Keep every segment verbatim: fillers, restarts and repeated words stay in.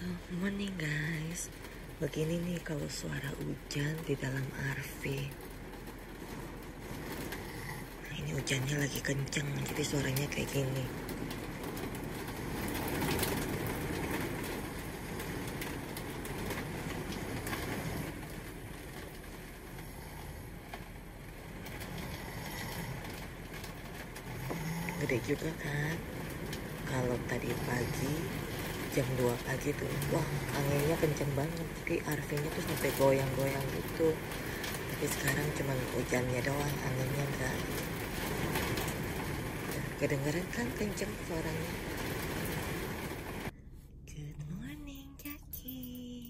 Morning guys. Begini nih kalau suara hujan di dalam R V. Nah, ini hujannya lagi kenceng, jadi suaranya kayak gini. Gede juga kan. Kalau tadi pagi jam dua pagi tuh, wah anginnya kenceng banget, jadi R V-nya tuh sampai goyang-goyang gitu. Tapi sekarang cuma hujannya doang, anginnya enggak. Kedengeran kan kenceng suaranya. Good morning Jackie.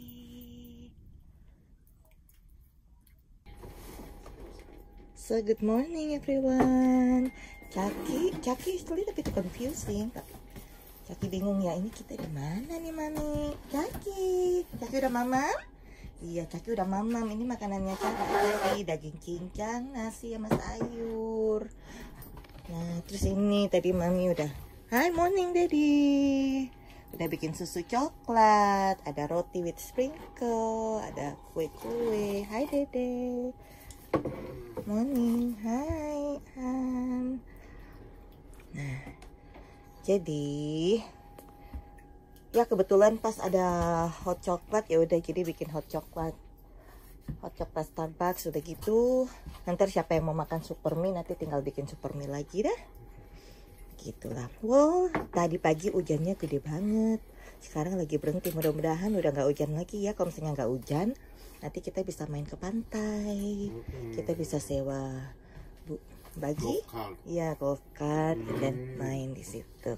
So good morning everyone. Jackie, Jackie is a little bit confusing. Jackie bingung ya, ini kita di mana nih Mami? Jackie, Jackie udah mamam? Iya, Jackie udah mamam. Ini makanannya Jackie, daging cincang, nasi sama sayur. Nah, terus ini tadi Mami udah, hi morning Daddy. Udah bikin susu coklat, ada roti with sprinkle, ada kue-kue. Hai Dede. Morning, hai Han. Nah, jadi ya kebetulan pas ada hot coklat, ya udah jadi bikin hot coklat. Hot coklat Starbucks udah gitu. Nanti siapa yang mau makan super mie nanti tinggal bikin super mie lagi dah. Gitulah. Wow, tadi pagi hujannya gede banget. Sekarang lagi berhenti. Mudah-mudahan udah nggak hujan lagi ya. Kalau misalnya nggak hujan, nanti kita bisa main ke pantai. Kita bisa sewa bu bagi, ya golf cart, dan main di situ.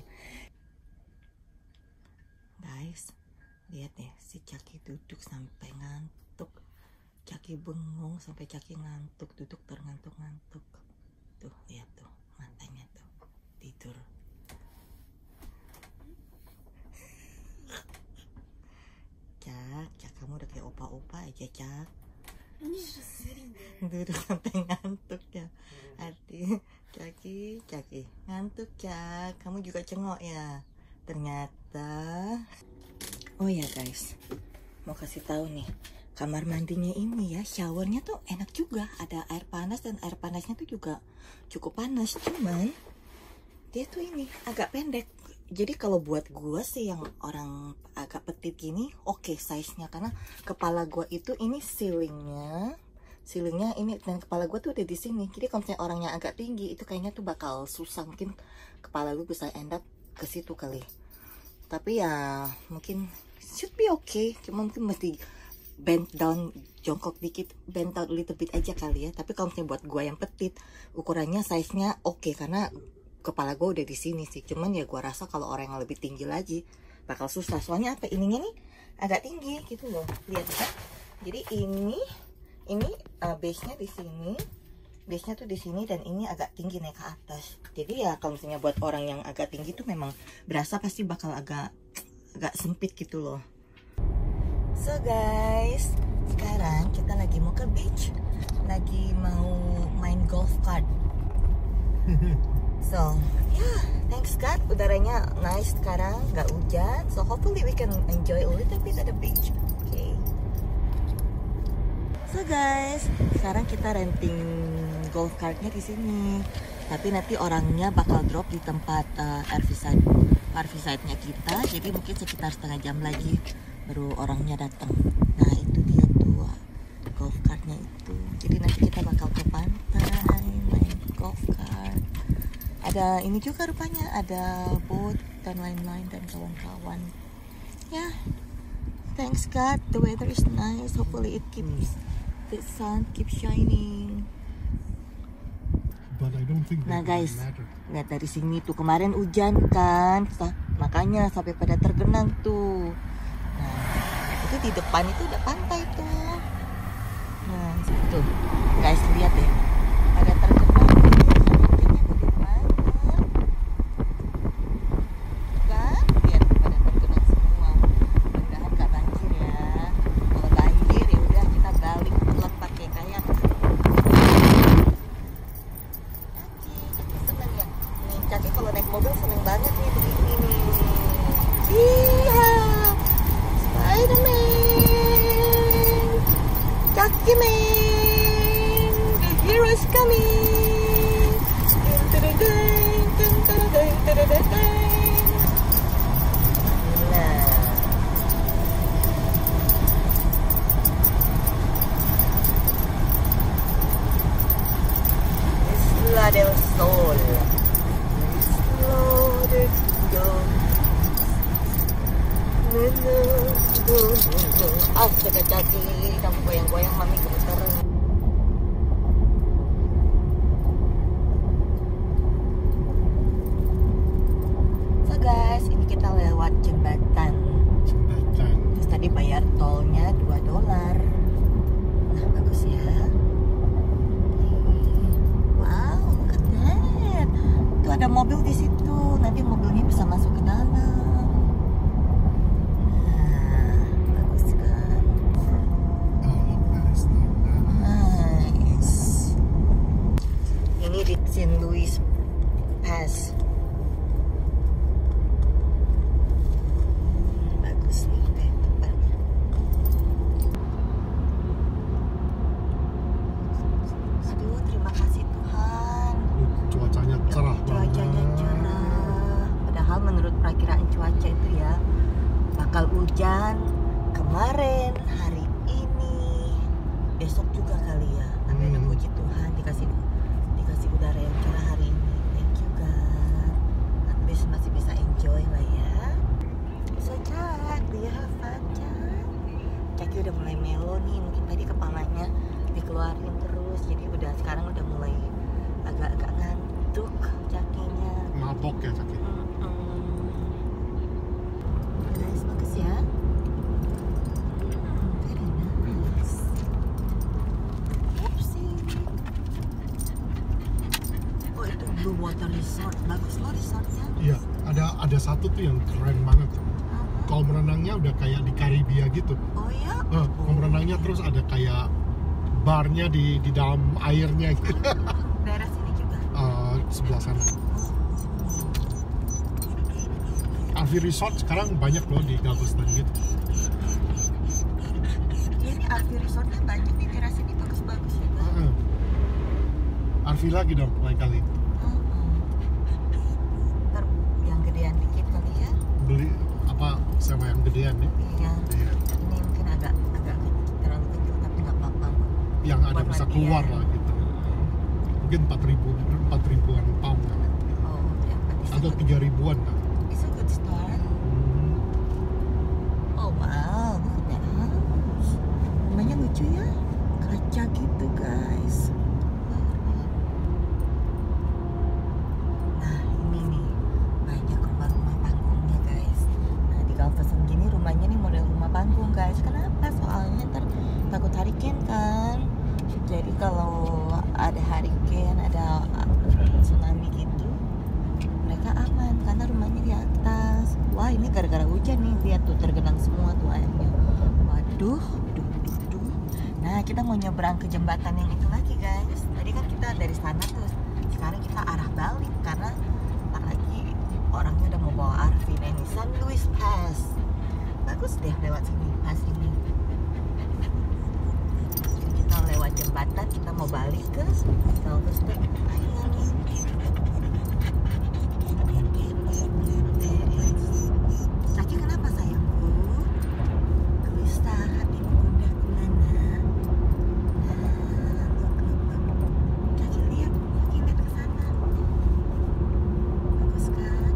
Guys, lihat deh, si Jackie duduk sampai ngantuk. Jackie bengong sampai Jackie ngantuk, duduk terngantuk-ngantuk. Tuh, lihat tuh, matanya tuh, tidur. Cak, Cak, kamu udah kayak opa-opa aja, Cak. Duduk sampai ngantuk ya. Hati, Jackie, Jackie, ngantuk Cak. Kamu juga cengok ya. Ternyata. Oh ya guys, mau kasih tahu nih, kamar mandinya ini ya, showernya tuh enak juga. Ada air panas dan air panasnya tuh juga cukup panas. Cuman dia tuh ini agak pendek. Jadi kalau buat gue sih yang orang agak petit gini, oke okay, size-nya. Karena kepala gue itu ini ceilingnya, ceilingnya ini, dan kepala gue tuh udah di sini. Jadi kalau misalnya orangnya agak tinggi, itu kayaknya tuh bakal susah. Mungkin kepala gue bisa end up ke situ kali. Tapi ya mungkin should be okay. Cuma mungkin mesti bend down, jongkok dikit, bend down a little bit aja kali ya. Tapi kalau misalnya buat gue yang petit, ukurannya size-nya oke okay, karena kepala gue udah di sini sih. Cuman ya gue rasa kalau orang yang lebih tinggi lagi bakal susah. Soalnya apa, ininya nih agak tinggi gitu loh. Lihat kan? Jadi ini ini uh, base-nya di sini, base-nya tuh di sini, dan ini agak tinggi naik ke atas. Jadi ya kalau misalnya buat orang yang agak tinggi tuh memang berasa pasti bakal agak agak sempit gitu loh. So guys, sekarang kita lagi mau ke beach, lagi mau main golf cart. So, yeah, thanks God, udaranya nice sekarang, nggak hujan. So, hopefully we can enjoy a little bit at the beach. Okay. So guys, sekarang kita renting golf cartnya di sini. Tapi nanti orangnya bakal drop di tempat uh, R V side, R V side-nya kita. Jadi mungkin sekitar setengah jam lagi baru orangnya datang. Nah itu dia tuh golf cartnya itu. Jadi nanti kita bakal ke pantai main golf cart. Ada ini juga rupanya, ada boat dan lain-lain dan kawan-kawan. Ya, yeah. Thanks God, the weather is nice. Hopefully it keeps the sun keeps shining. But I don't think nah guys, lihat dari sini tuh, kemarin hujan kan, makanya sampai pada tergenang tuh. Nah, itu di depan itu udah pantai tuh. Nah, tuh guys, lihat deh, ada tergenang. Kalau naik mobil seneng banget nih begini nih. Iya. Astaga Caki, kamu goyang-goyang mami gemeteran. So guys, ini kita lewat jembatan. Jembatan. Terus tadi bayar tolnya dua dolar. Nah, bagus ya. Wow, look at that. Tuh ada mobil di situ. Nanti mobilnya bisa masuk ke dalam. Saint Louis Pass. Bagus nih tempatnya. Aduh, terima kasih Tuhan. Cuacanya cerah banget. Cuacanya cerah. Padahal menurut perakiraan cuaca itu ya bakal hujan kemarin, hari ini, besok juga kali ya. Tapi ada puji Tuhan dikasih dikasih udara yang cerah hari ini. Thank you God. Tapi masih bisa enjoy lah ya. So Cak, do you have fun Cak? Caki udah mulai melo nih. Mungkin tadi kepalanya dikeluarin terus. Jadi udah sekarang udah mulai agak-agak ngantuk Cakinya. Mabok ya Caki? Mm-mm. Guys, bagus ya. Very nice. Oopsie. Oh itu Blue Water Resort, bagus loh resortnya. Iya, ada ada satu tuh yang keren banget. Kolam renangnya udah kayak di Karibia gitu. Oh ya? Uh, kolam renangnya terus ada kayak barnya di di dalam airnya gitu. Daerah sini juga? Uh, sebelah sana. R V Resort sekarang banyak loh di Galveston gitu. Iya nih R V Resortnya banyak nih daerah sini, bagus-bagus ya kan? Uh, R V lagi dong lain kali. Ntar yang gedean dikit kali ya? Beli apa sama yang gedean ya? Iya. Iya. Ini mungkin agak agak terlalu kecil tapi nggak apa-apa. Yang ada Buat bisa latihan. keluar lah gitu. Mungkin empat ribu, empat ribuan pound kali. Oh, ya. Atau tiga ribuan kan? It's a good start. Oh wow, look at that house. Rumahnya lucu ya, kaca gitu guys. Nah ini nih banyak rumah-rumah panggungnya guys. Nah di Galveston gini rumahnya nih model rumah panggung guys. Kenapa? Soalnya ntar takut hurricane kan. Jadi kalau ada hurricane, ada tsunami gitu, mereka aman karena rumahnya di atas. Wah ini gara-gara hujan nih, lihat tuh tergenang semua tuh airnya. Waduh, duh, duh, duh. Nah kita mau nyebrang ke jembatan yang itu lagi guys. Tadi kan kita dari sana tuh, sekarang kita arah balik karena ntar lagi orangnya udah mau bawa R V. Nah ini Saint Louis Pass. Bagus deh lewat sini, pas ini. Jadi kita lewat jembatan, kita mau balik ke Galveston Island. Caki kenapa sayangku? Gelisah hatimu gundah gulana. Nah, look, look, look. Caki lihat, Caki lihat ke sana. Bagus kan?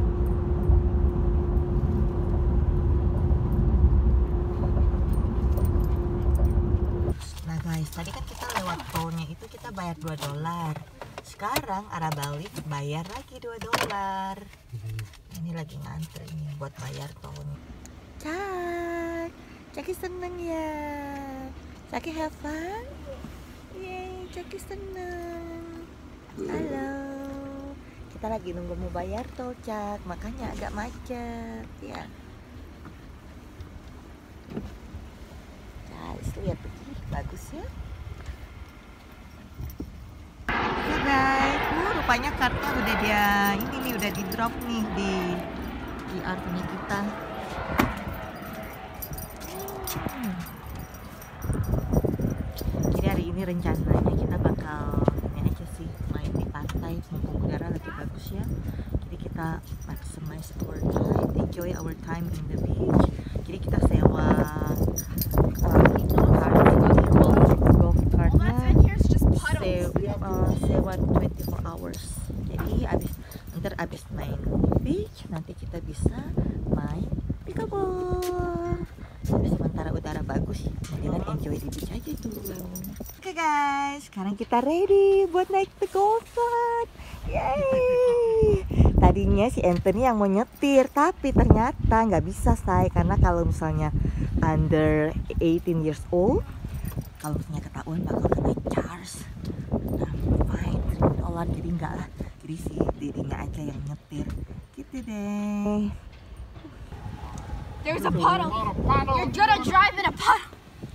Nah guys, tadi kan kita lewat tolnya itu kita bayar dua dolar. Sekarang arah balik bayar lagi dua dolar. Ini lagi ngantri nih buat bayar tolnya. Cak, Caki seneng ya. Caki have fun? Yeay, Caki seneng. Halo. Kita lagi nunggu mau bayar tol Cak, makanya agak macet ya. Guys, lihat tuh, bagus ya. Oke guys, uh, rupanya kartnya udah dia ini nih udah di drop nih di di R V-nya kita. Hmm. Jadi hari ini rencananya kita bakal ini aja sih main di pantai, mumpung udara lagi bagus ya. Jadi kita maximize our time, enjoy our time in the beach. Jadi kita sewa uh, itu golf golf cartnya. Sewa, uh, sewa twenty-four hours. Jadi abis ntar abis main beach nanti kita bisa main pickleball. Terus sementara udara bagus, mendingan enjoy di beach aja tuh. Oke guys, sekarang kita ready buat naik the golf cart. Yay! Tadinya si Anthony yang mau nyetir, tapi ternyata nggak bisa say, karena kalau misalnya under eighteen years old, kalau misalnya ketahuan bakal kena charge. Nah, fine, Allah, jadi enggak lah. Jadi si dirinya aja yang nyetir, gitu deh. There's a puddle. You're gonna drive in a puddle.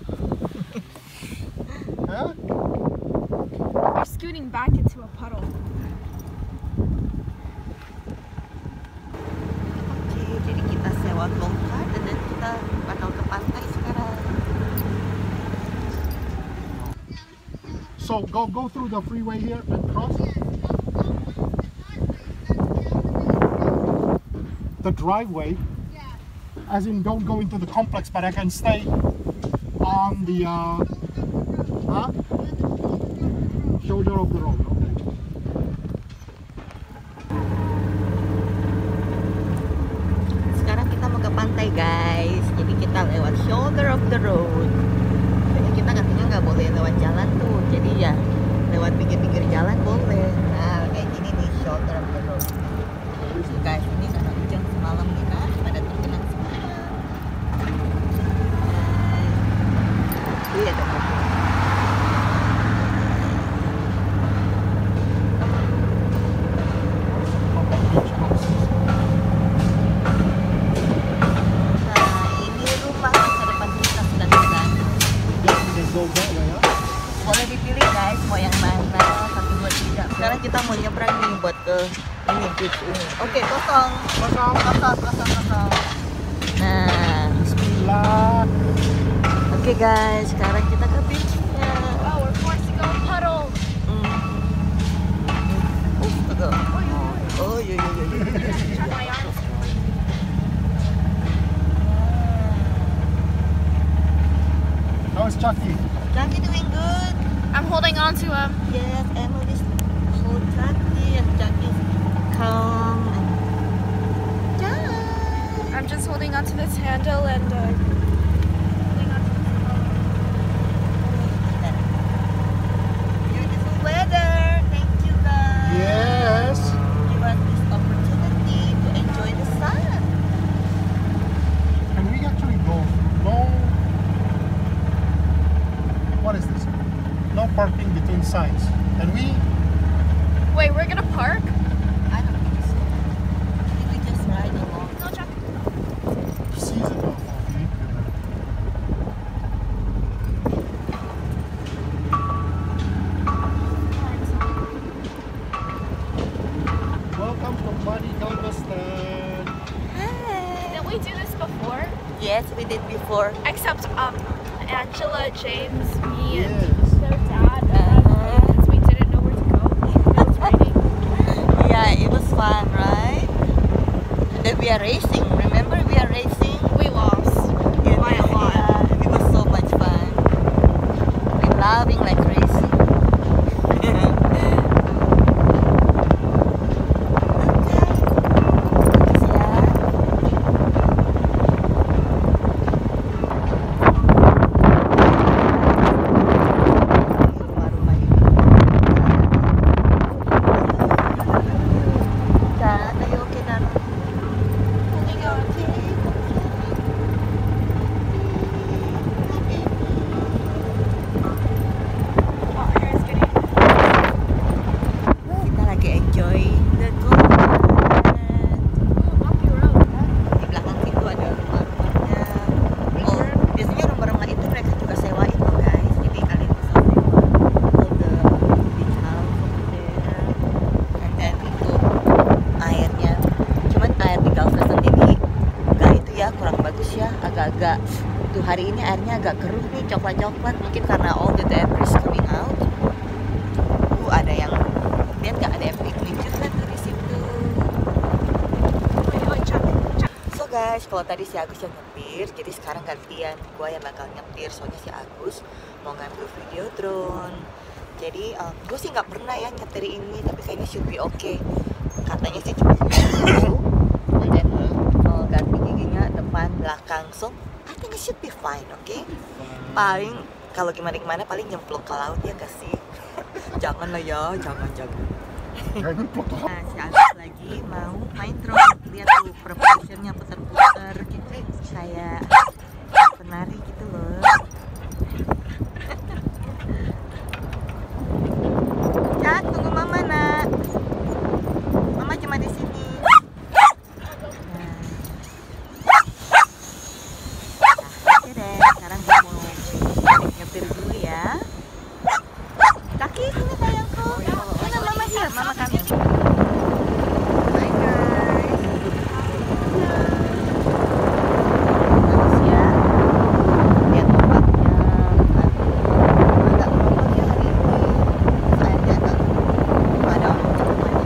Huh? You're scooting back into a puddle. Oke, jadi kita sewa golf cart dan kita bakal ke pantai sekarang. So go go through the freeway here and cross. The driveway. As in, don't go into the complex, but I can stay on the uh, huh? shoulder of the road. Okay. Sekarang kita mau ke pantai guys, jadi kita lewat shoulder of the road. Jadi kita katanya nggak boleh lewat jalan tuh, jadi ya lewat pinggir-pinggir jalan boleh. Nah kayak gini nih shoulder of the road. So guys, ini karena hujan semalam kita pada tergenang semua. Iya ada mobil. Nah ini rumah masa depan kita sudah dekat. Boleh dipilih guys, mau yang mana, satu dua tiga. Sekarang kita mau nyebrang nih buat ke ini beach ini. Oke, kosong, kosong, kosong, kosong, kosong. Nah, Bismillah. oke guys, sekarang kita ke beachnya. Oh, we're forced to go in puddle. Hmm. Oh, agak. Oh, iya iya iya. Check my arms. How's Chucky? Chucky doing good. I'm holding on to him. Yes, Emily's hold Chucky and Chucky's calm. Yeah. I'm just holding on to this handle and uh, holding on to this handle. Beautiful weather. Thank you guys. Yes. Give us this opportunity to enjoy the sun. Can we actually go? No. What is this? No parking between signs. Can we? Wait, we're gonna park? I don't think so. I think we just ride along. No, Chuck. Seasonal. Okay. Welcome to Money Galveston. Hi. Didn't we do this before? Yes, we did before. Except um, Angela, James, me, and Yes. their dad. Uh-huh. Because we didn't know where to go. It was raining. Yeah, it was fun, right? And then we are racing. Remember, we are racing. We lost Yeah, by a lot. yeah, it was so much fun. We're loving like crazy. agak-agak tuh hari ini airnya agak keruh nih, coklat-coklat, mungkin karena all the debris coming out. Uh, ada yang lihat nggak, ada yang piknik juga tuh di situ. So guys, kalau tadi si Agus yang nyetir, jadi sekarang gantian gue yang bakal nyetir, soalnya si Agus mau ngambil video drone. Jadi um, gue sih nggak pernah ya nyetir ini, tapi kayaknya should be okay. Katanya sih cuma dan uh, ganti giginya depan belakang. So I think it should be fine, oke? Okay? Paling kalau gimana-gimana paling nyemplung ke laut ya gak sih? Jangan lah ya, jangan jangan. Nah, si Alex lagi mau main drone. Lihat tuh preparationnya putar-putar gitu, kayak penari gitu loh. Cak, tunggu mama nak. Mama cuma di sini. Sekarang gue mau nyetir dulu ya. Kaki sini sayangku. Mana mama dia? Mama kami. Hai guys. Bagus ya. Lihat ombaknya. Agak ombak ya hari ini. Airnya agak ada ombak cukup banyak.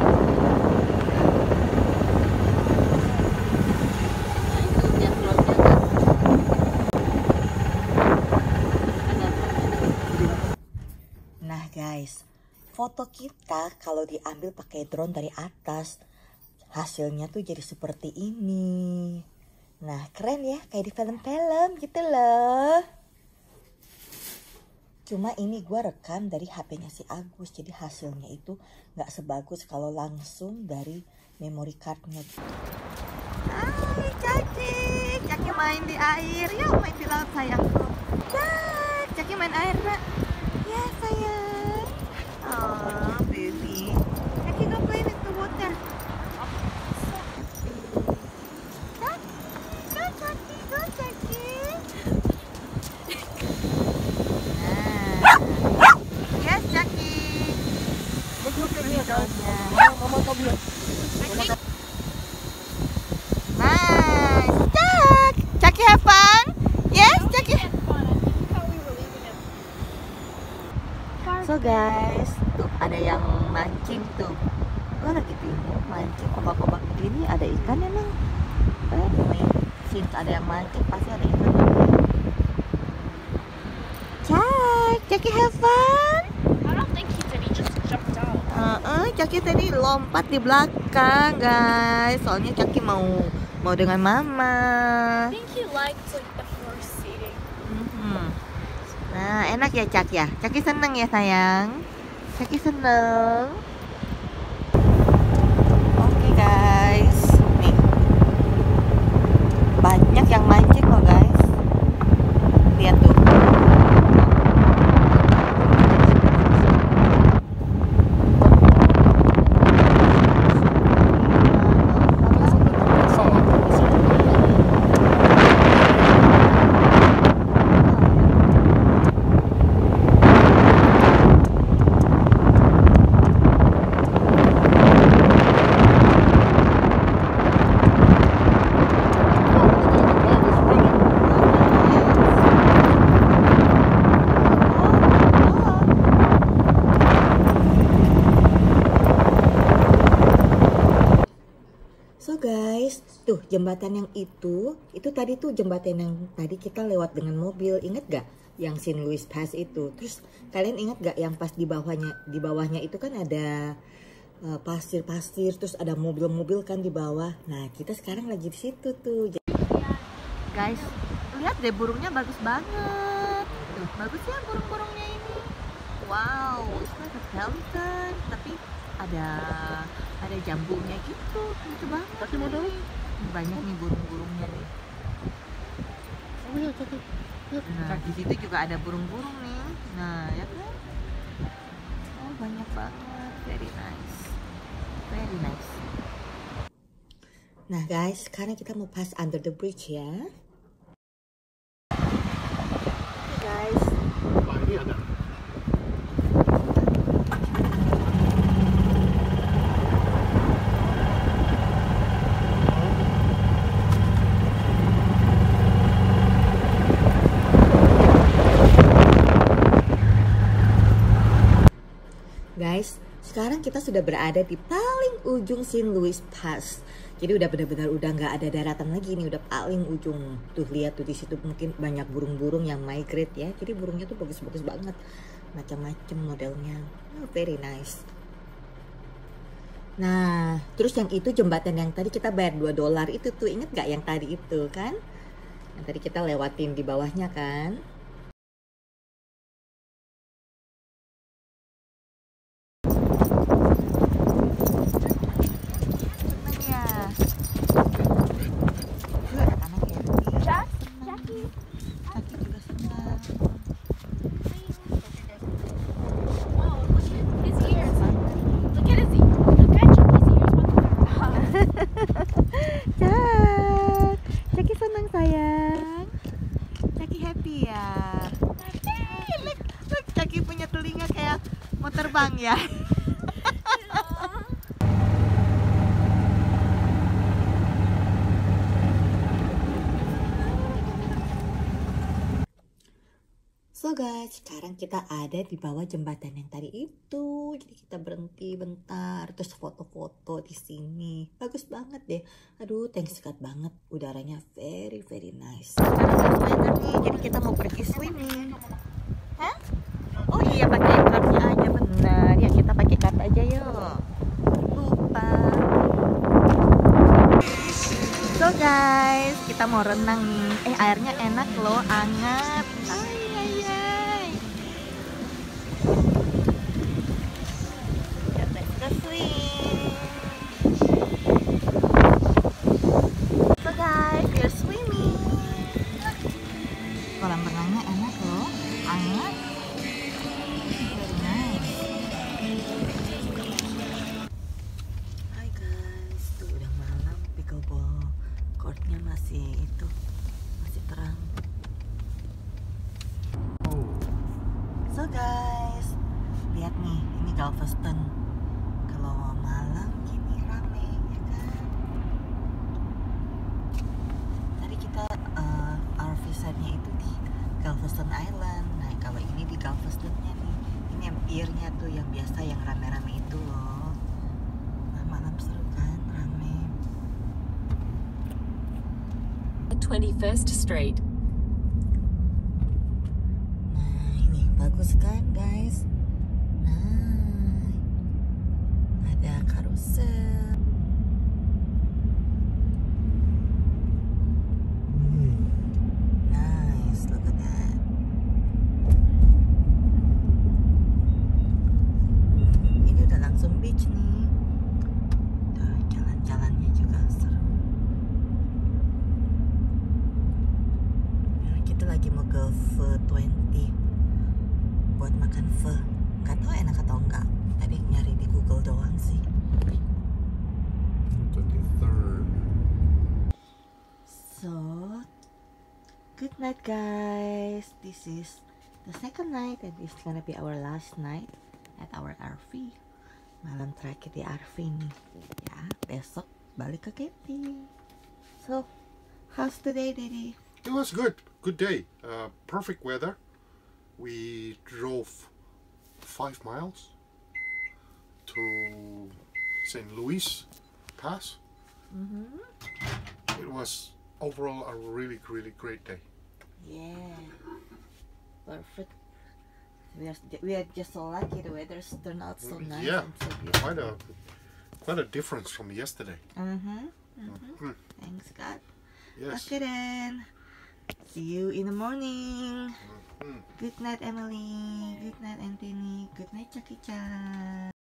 Nah guys, foto kita kalau diambil pakai drone dari atas, hasilnya tuh jadi seperti ini. Nah keren ya, kayak di film-film gitu loh. Cuma ini gue rekam dari H P-nya si Agus, jadi hasilnya itu nggak sebagus kalau langsung dari memory card-nya. Hai Caki, Caki main di air, yuk main di laut sayangku. Cak, Caki main air nak. Ya sayang. Oh baby, Caki go play with the water. Cak, go Caki, go Caki. Nah, yes Caki. Mama come here. Nice, Cak. Caki have fun. Yes, Caki. So guys, tuh ada yang mancing tuh. Gue lagi bingung mancing ombak-ombak begini ada ikan emang. Eh, nih, since ada yang mancing pasti ada ikan. Cak, Caki have fun. I don't think he did. He just jumped out. Uh, uh, Caki tadi lompat di belakang guys. Soalnya Caki mau mau dengan mama. I think he liked like the first seating. Hmm. Nah, enak ya Cak ya? Caki seneng ya sayang? Caki seneng. Oke guys, nih banyak yang mancing loh guys. Lihat tuh. So guys, tuh jembatan yang itu, itu tadi tuh jembatan yang tadi kita lewat dengan mobil, inget gak? Yang Saint Louis Pass itu. Terus kalian inget gak yang pas di bawahnya, di bawahnya itu kan ada pasir-pasir, uh, terus ada mobil-mobil kan di bawah. Nah kita sekarang lagi di situ tuh. Jadi, guys, lihat deh burungnya bagus banget. Tuh bagus ya burung-burungnya ini. Wow, it's like a pelican, tapi ada ada jambunya gitu, lucu banget. Caki mau dong? Banyak nih burung-burungnya nih. Oh iya Caki. Nah di situ juga ada burung-burung nih. Nah ya kan? Oh banyak banget, very nice, very nice. Nah guys, sekarang kita mau pass under the bridge ya. Oke guys. Wah ini ada. Guys, sekarang kita sudah berada di paling ujung Saint Louis Pass. Jadi udah benar-benar udah nggak ada daratan lagi nih, udah paling ujung. Tuh lihat tuh di situ mungkin banyak burung-burung yang migrate ya. Jadi burungnya tuh bagus-bagus banget, macam-macam modelnya. Oh, very nice. Nah, terus yang itu jembatan yang tadi kita bayar dua dolar itu tuh, inget nggak yang tadi itu kan? Yang tadi kita lewatin di bawahnya kan. Seneng ya. Anak-anak happy. Jack, Jackie. Jackie juga senang. Oh, look at his ears. Look at his ears. Look at Jackie's ears. What the Jack, Jackie senang sayang. Jackie happy ya. Hey, look, look, Jackie punya telinga kayak mau terbang ya. So guys, sekarang kita ada di bawah jembatan yang tadi itu. Jadi kita berhenti bentar, terus foto-foto di sini. Bagus banget deh. Aduh, thanks God banget. Udaranya very very nice. Sekarang weather nih, jadi kita mau pergi swimming. Hah? Oh iya, pakai kartnya aja benar. Ya kita pakai kart aja yuk. Lupa. So guys, kita mau renang nih. Eh airnya enak loh, hangat. Ay, ay, ay. Ya, let's go swim. So guys, we're swimming. Kolam renangnya enak loh, hangat. Very nice. Hai guys, tuh udah malam, pickleball courtnya masih itu masih terang. So guys, lihat nih, ini Galveston. Kalau malam gini rame ya kan. Tadi kita uh, R V setnya itu di Galveston Island. Nah kalau ini di Galvestonnya nih, ini yang pier-nya tuh yang biasa yang rame-rame itu loh. Nah malam seru kan, rame. twenty-first Street. Nah ini bagus kan guys. Nah ada karusel. Nice, look at that. Ini udah langsung beach nih. Tuh jalan-jalannya juga seru. Nah, kita lagi mau ke Pho dua puluh buat makan pho. Gak tau enak atau enggak. Tadi nyari di Google doang sih. twenty-third. So, good night guys. This is the second night and this is gonna be our last night at our R V. Malam terakhir di R V nih. Ya, besok balik ke camping. So, how's today, Daddy? It was good. Good day. Uh, perfect weather. We drove five miles to Saint Louis Pass. Mm-hmm. It was overall a really, really great day. Yeah, perfect. We are we are just so lucky. The weather's turned out so nice. Yeah, and so beautiful. quite a quite a difference from yesterday. Mm-hmm. Mm-hmm. Mhm. Thanks God. Yes. Okay then. See you in the morning. Mhm. Good night, Emily. Good night, Anthony. Good night, Jackie Chan.